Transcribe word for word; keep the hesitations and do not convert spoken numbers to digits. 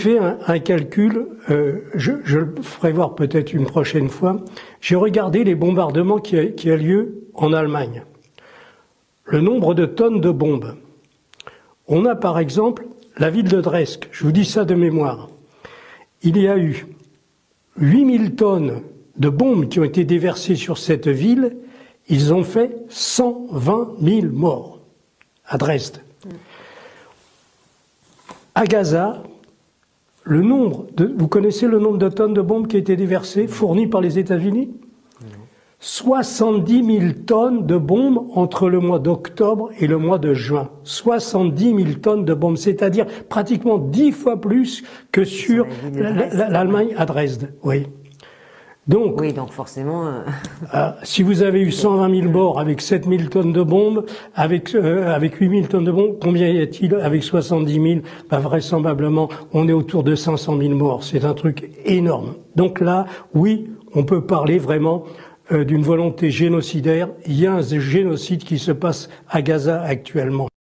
fait un, un calcul, euh, je, je le ferai voir peut-être une prochaine fois. J'ai regardé les bombardements qui a, qui a lieu en Allemagne. Le nombre de tonnes de bombes. On a par exemple la ville de Dresde, je vous dis ça de mémoire. Il y a eu huit mille tonnes de bombes qui ont été déversées sur cette ville. Ils ont fait cent vingt mille morts à Dresde. À Gaza, le nombre de, vous connaissez le nombre de tonnes de bombes qui a été déversées, fournies par les États-Unis? soixante-dix mille tonnes de bombes entre le mois d'octobre et le mois de juin. soixante-dix mille tonnes de bombes, c'est-à-dire pratiquement dix fois plus que sur l'Allemagne à Dresde. Oui. Donc, oui, donc forcément... Euh... euh, si vous avez eu cent vingt mille morts avec sept mille tonnes de bombes, avec, euh, avec huit mille tonnes de bombes, combien y a-t-il avec soixante-dix mille? Bah, vraisemblablement, on est autour de cinq cent mille morts. C'est un truc énorme. Donc là, oui, on peut parler vraiment euh, d'une volonté génocidaire. Il y a un génocide qui se passe à Gaza actuellement.